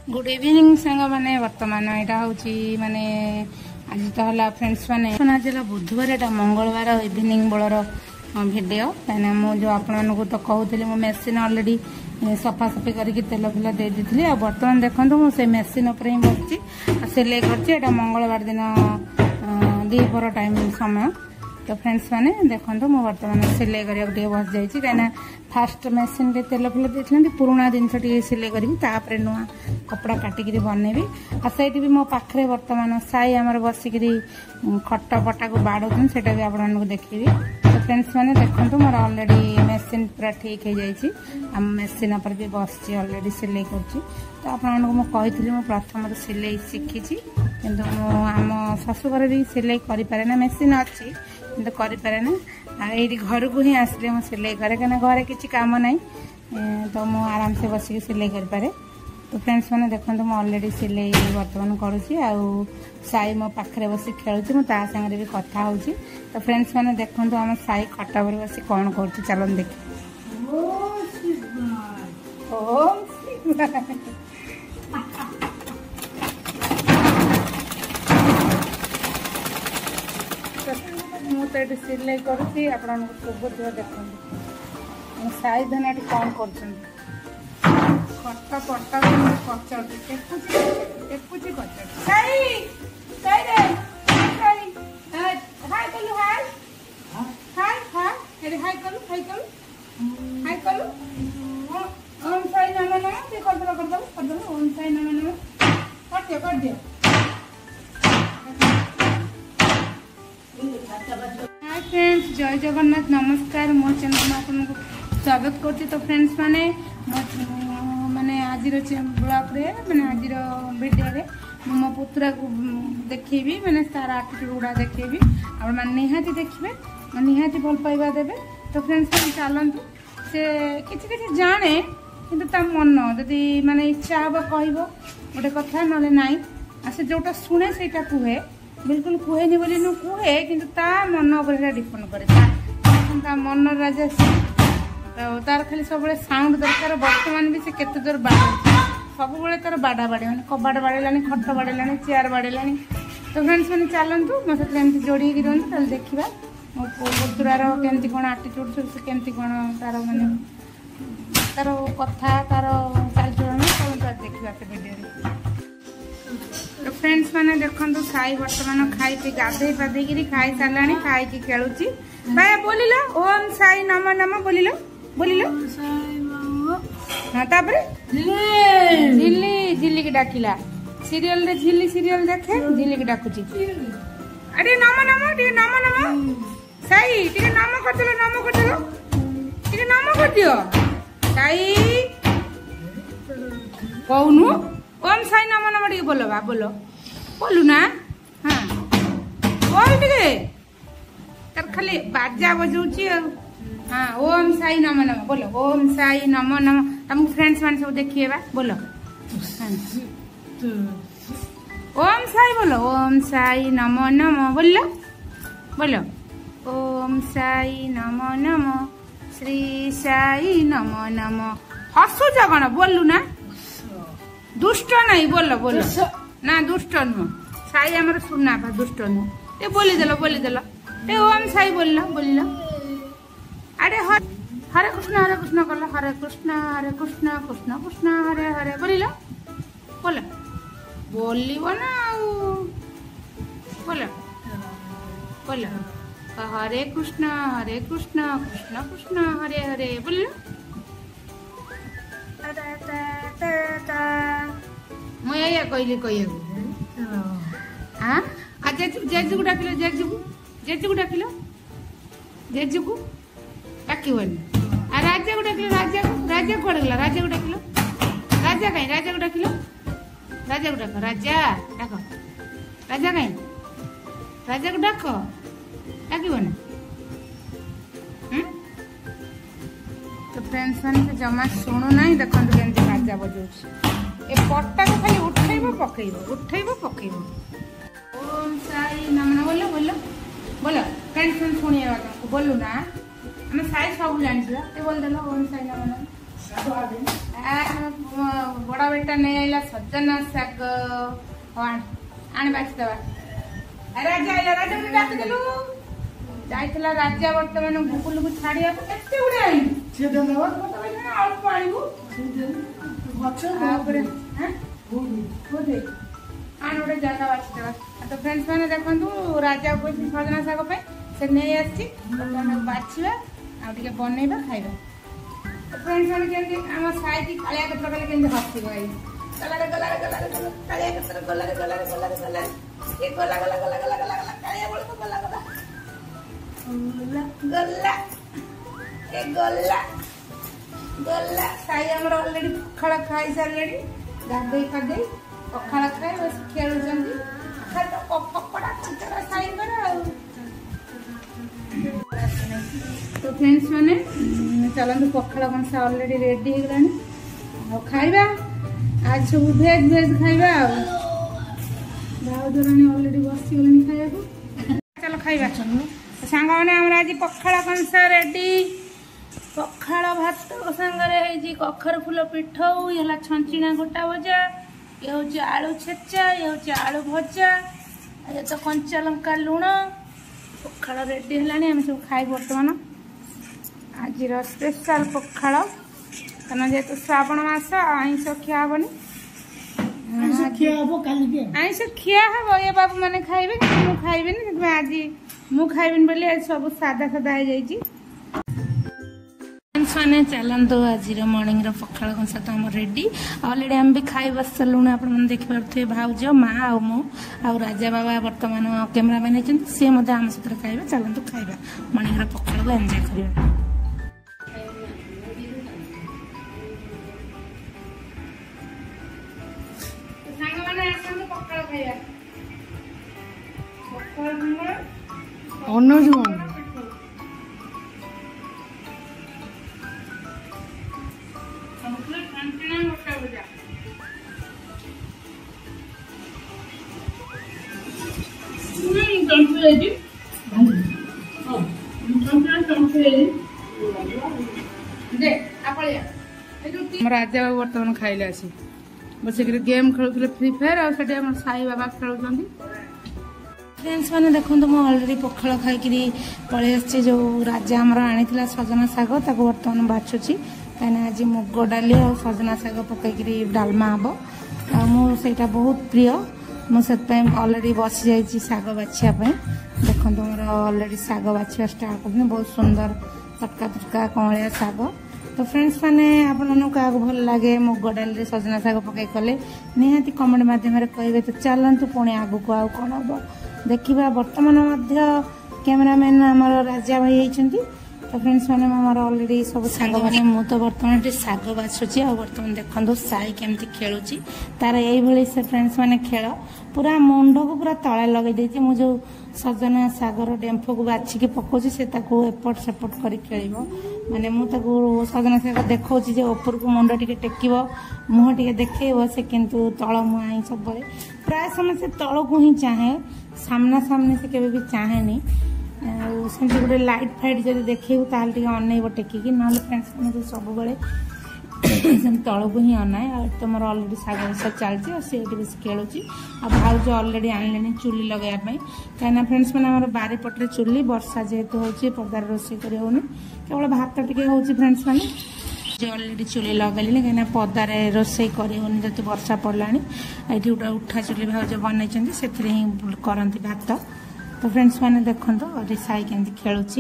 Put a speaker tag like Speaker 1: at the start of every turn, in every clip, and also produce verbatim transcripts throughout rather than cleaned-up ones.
Speaker 1: Good evening सांग मैंने बर्तमान यहाँ हूँ माने आज तो है फ्रेंड्स मैंने आज है बुधवार एटा मंगलवार इवनिंग बेलर भिडियो कहीं मुझे जो आपण तो कहूली मो मेसीन अलरेडी सफासफी करके तेल फिल दे दी आ बर्तमान देखो मुझे मेसीन उपर ही बस सिलाई कर मंगलवार दिन दीपर टाइम समय तो फ्रेंड्स मैंने देखो मुझे बर्तमान सिलाई करके बस जाइए कहीं फास्ट मेसीन रे तेल फिल देते पुराणा जिनस सिलाई करी नुआ कपड़ा काटिक बनैबी आ सही भी मो पाखे बर्तमान साई आमर बसिक खट पटा को बाड़े से भी आपको देखी तो फ्रेंड्स मैंने देखो मोर अलरेडी मेसीन पूरा ठीक हो जाइए आम मेसीन पर भी बस अलरेडी सिलाई कर तो आपको मुझे प्रथम सिलाई शिखी किंतु आम शाशुघर भी सिलाई करें मेसीन अच्छी किंतु करें ना ये घर को ही आसिले मुझे सिलाई करे कहीं घर किसी काम ना तो मुझे आराम से बसिक सिलाई करें तो फ्रेंड्स मैंने देखो मुझे अलरेडी सिलाई बर्तमान करुँची साई मो पाखे बस खेलुची मुझे सागर भी कथा हो तो फ्रेंड्स मैंने देखो आम साई खटा पर बस कौन कर चलन देख मुझे सिलाई करुँची आपको शुभ देखो साई धना कौन कर खट पटा कचर टेकुची कचर साई साई रे साई हाय कलु हाय हाय हाय अरे हाय कलु हाय कलु हाय कलु ओम साई नमो नमः ते कर दो कर दो कर दो ओम साई नमो नमः कर दियो कर दियो हाय फ्रेंड्स जय जगन्नाथ नमस्कार मो चैनल में आपको स्वागत करती तो फ्रेंड्स माने माने आज ब्लॉग रे माने आज वीडियो मो पुतरा को देखी माने तार आटिट्यूड गुड़ा देखी और माने निहाती देखिए निहाती भल पाइबा देवे तो फ्रेंड्स मैंने चलतु से किसी किसी जाने किंतु ता मन जदि माने इच्छा हम कह गोटे कथा ना नाई से जोटा शुणे से कहे बिल्कुल कहेनि बोली नु कहे किंतु ता मन उपर डिपेंड करे ता मन राजा तो तार खाली सब साउंड दरकार बर्तमान भी से केते जोर बाड़ सब तार बाड़ा बाड़े मैंने कबाड़ बाड़ेलानी खट बाड़ेलानी चेयर बाड़ेलानी तो फ्रेंड्स मैंने चलतु मो सहित एमती जोड़ी रुहतु देखा मो पुतुरार केमती कौन आटिट्यूड से केमती कौन तार माने तार कथा तार चालचलन सब देखा से वीडियो तो फ्रेंड्स मैंने देखो साई बर्तमान खाई पी गाधे पाधे खाई सारे खाई खेलुची भाई बोलिल ओम साई नमो नमो बोलिल बोलिल हाँ तापरे झिल्ली झिल्ली की डाकिला सीरियल रे झिल्ली सीरियल देखे झिल्ली की डाकुची अरे नमो नमो टे नमो नमो साई टे नमो कर दलो नमो कर दलो टे नमो कर दियो साई कहनु ओम साई नमो नमो टे बोलो बा बोलो बोलू ना हाँ बोल टे तार खाली बाजा बजाऊची हाँ ओम साई नमो नमो बोलो ओम साई नमो नमो तुमको फ्रेंड्स मान सब देखिए बा बोलो ओम साई बोलो ओम साई नमो नमो बोलो बोलो ओम साई नमो नमो श्री साई नमो नमो हसु जगण बोलू ना दुष्ट नहीं बोलो बोलो ना दुष्ट नुह साई आमर सुना बा दुष्ट नुह ए बोली देलो बोली देलो ए ओम साई बोलिल बोलिल अरे हर हरे कृष्ण हरे कृष्ण कल हरे कृष्ण हरे कृष्ण कृष्ण कृष्ण हरे हरे बोलिल बोल बोलिब ना बोल बोल हरे कृष्ण हरे कृष्ण कृष्ण कृष्ण हरे हरे बोलिल मुझे कहली कह हाँ जेजू को डाकिल जेजू को जेजू को डाकिल जेजू को डाकनी आ राजा को डाकिल राजा राजा कौन गला राजा को डाकिल राजा कहीं राजा को डाकिल राजा को डाक राजा डाक राजा कहीं राजा को डाक डाक तो फ्रेंड्स मैंने जमा शुणु ना देखो केमती राजा बजाऊँ ए पट्टा को खाली उठेब पकेब उठेब पकेब ओम साई नमो बोलो बोलो बोलो फ्रेंड्स मैंने शुणिए तुमको बोलू ना आम साई सब जानी बोल देल ओम साई नमो बड़ा बेटा नहीं आइला सजना शाग आने बाछिदवा राजा आइला राजा को डाक देलु जाइतला राजा वर्तमान गुकुल को छाड़िया केते उडे आई से देलवा मत बे अल्प आइबु गछ ऊपर हैं बोले आन उडे जागा बाछिदवा तो फ्रेंड्स माने देखंतु राजा को सजना शाग पे से नहीं आछि तो बाछिबा आ टिके बनेबा खाइबा फ्रेंड्स माने केंदे हम साइड कालिया कपड़ा काले केंदे हस्ती गई गला रे गला रे गला रे कालिया कपड़ा गला रे गला रे गला रे गला ये गला गला गला गला गला गला कालिया बोल तो गला गला गला गला ए गला गला साई हमर ऑलरेडी पखाड़ा खाई सारलेडी गाधई खादे पखाड़ा खाए बस खेलु जंदी खाली तो पकड़ा चितरा साई करा तो फ्रेंड्स माने चलते पखाड़ कंसा ऑलरेडी रेडी हो गलानी खाइबा आज सब भेज भेज खाइबा भाउजरानी ऑलरेडी बसी गलानी खाइबा को चलो खाइबा सांग माने हमरा आज पखाड़ कंसा रेडी पखाड़ भात संगरे हे जी कखर फूल पिठौ यला छंचिना गोटा भजा ये होची आलू छेचा ये होची आलू भजा ये तो कंचा लंका लूण पखाड़ रेडी हलानी हम सब खाइ वर्तमान आज स्पेशल पखाड़ कहना जेहेतु श्रावण मास आईष खिया हेनी आईष खिया हम ये बाबू मैंने खाइबे मु खाइबेनी आज मु खाइबेनी बोली आज सब सादा सादा हो जाइए मैंने चलते आज मर्णिंग पखाड़ कंसा तो आम रेडी अलरेडी आम भी खाई बस सारूँ आप देखिपे भाउज माँ आ मु आ राजा बाबा बर्तमान कैमेरामैन होती सी आम सहित खाइबा चलते खाइबा मर्णिंग पखाड़ को एंजॉय करवा राजा बाबू बर्तमान खाइले आसी बस गेम खेलुले फ्री फायर और साई बाबा खेलुं फ्रेंड्स मैंने देखो मुझे अलरेडी पखाड़ खाई पलि आसी जो राजा आमर आनी सजना शाग बर्तमान बाछुची कहीं आज मुग डाली और सजना शाग पकईकि डालमा हम मुझा बहुत प्रिय मुझे अलरेडी बसी जाइए शाग बाछापी देखो मोर अलरेडी शाग बाछा स्टार्ट कर बहुत सुंदर तटका तटका कमलिया शाग तो फ्रेंड्स मैंने आपको क्या भल लगे मुग डाली सजना शाग पकई कले निहाती कमेंट मध्यम कहे तो चलतु पुणी आगु को आउ कौन हम देखा बर्तमान कैमेरामैन आमर राजा भाई होती तो फ्रेंड्स मैंने आमर अलरेडी सब साग मु तो बर्तमान शाग बाछुची आ बर्तमान देखो साई केमती खेलुची तार यही से फ्रेंड्स मैंने खेल पूरा मुंड को पूरा तले लगे देती मु जो सजना सागर डेम्फ को बाछिकी पकाउची से एपट सेपट कर खेल माने मु सजना शाग देखा ऊपर को मुंड टे टेक मुह टे देखेब से किंतु तल मुहाई सब प्राय समय से तल को ही चाहे सामना सामने से केवे भी चाहेनी सेमती गोटे लाइट फाइट जब देखू ताल अनब टेकिकी ना फ्रेंड्स मुझे सब तल को ही अनाए तो मोर अलरेडी शाग बसा चलती सी बस खेलुची आ भाउज अलरेडी आनले चुली लगाई कहीं फ्रेंड्स मैंने बारी पटे चुली वर्षा जेहेतु हो पदार रोषे कर केवल भात टे हो फ्रेंड्स मैंने अलरेडी चुली लगेली कहीं पदार रोषे करनी जब वर्षा पड़ा ये गोटे उठा चुली भाउज बनई से करती भात तो फ्रेंड्स मैंने देखो साई केमती खेलुची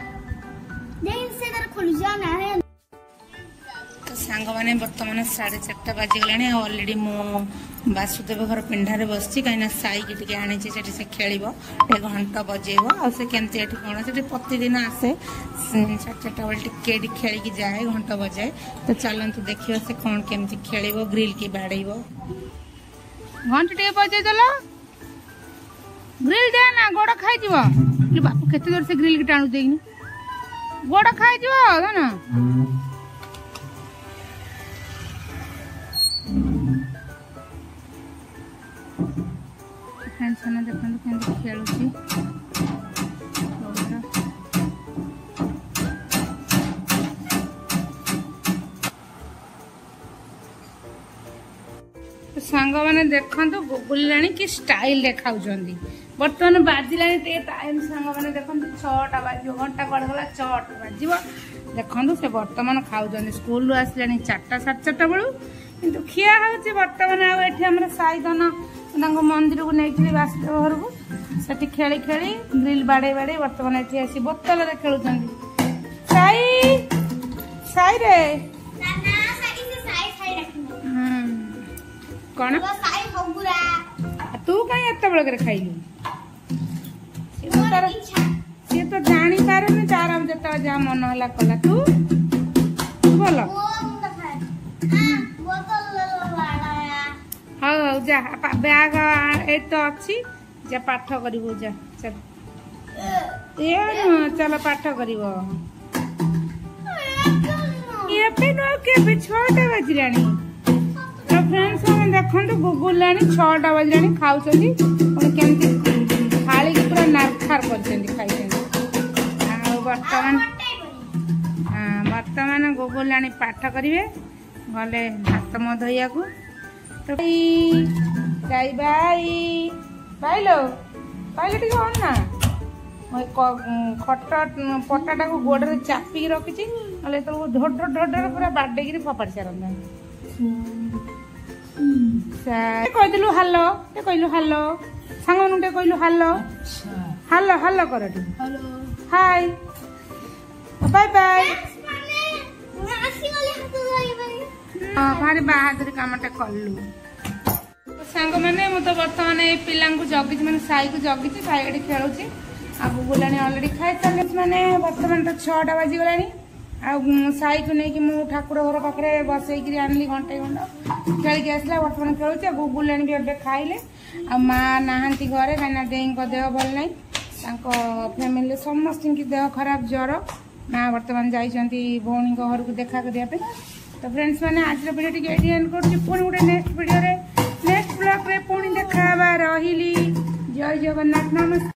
Speaker 1: तो सांग मैंने बर्तमान साढ़े चार्टा बाजिगला अलरेडी मु वासुदेव घर पिंडारे बस कहीं साई की आनी से खेल घंट बजेब आमती कौन से प्रतिदिन आसे साढ़े चार्टा बेल टे खेल जाए घंट बजाए तो चलतु देखिए से कौन केमती खेल ग्रिल की बाड़े घंट टे बजेदेल ग्रिल दे ना गोड़ खाई बापू केते जोर से ग्रिल की टाणु देनी गोड़ खाई ना फ्रेंड्स मैंने देखो केमती खेलुची सांग मैंने देखु गुगुलाणी कि स्टाइल देखा बर्तमान बाजिला टाइम सांग मैंने देखो छटा बाज घंटा कड़ गला छटा बाज देखु से बर्तमान खाऊ स्कूल आसले चार्टा साढ़े चार्टा बेलू कि खिया हो बर्तमान आम साईधन मंदिर को नहीं बासुदेव घर को से खेली खेली ग्रिल बाड़े बाड़े बर्तमान ये आसी बोतल खेलुं साई साई रे कौन तू कहीं एत बेल खाइलु सी तो जानी पारुनी तार जो जहाँ मन है कला तू बोल हाँ जा बैग ए तो अच्छी जा पाठ कर जा चल ये चल पाठ कर छटा बजला तो फ्रेंड्स देखो गुगुलाणी छटा बजला खाऊ केमती थाली की पूरा नारखार कर बर्तमान हाँ बर्तमान गुगुलाणी पाठ करेंगे गले हाथ मो धोइया को तो बाई बाई पाइलो पाइलो टी कौन ना खट पटाटा को गोड़ चापिक रखी ना तो ढोर ढोर ढोर ढोर पूरा बाडेगी फपाड़ी सारंता कहलु हालो कहलु हालो सांग मान कहलु हालो हालो हालो कर हाय बाय बाय भारी बाहादुरी कामटा कलु सांग मैंने मुझे तो बर्तमान ये पिला जगी मैंने साई को जगी साई खेलुची आ गुगुलाणी अलरेडी खाई सारे मैंने बर्तमान तो छटा बाजिगला साई को लेकिन मु ठाकुर घर पाखे बसईक आनली घंटे घंटा खेल आसला बर्तमान खेलुची गुगुलाणी भी ए खाइले आ माँ नहांती घरे कहीं देई देह भल ना फैमिली समस्त की देह खराब ज्वर माँ बर्तमान जाइंट भौणी घर को देखा करने तो फ्रेंड्स मैंने आज वीडियो टी एंड कर गोटे नेक्स्ट वीडियो नेक्स्ट ब्लॉग रे पुणी देखा रही जय जगन्नाथ नमस्कार।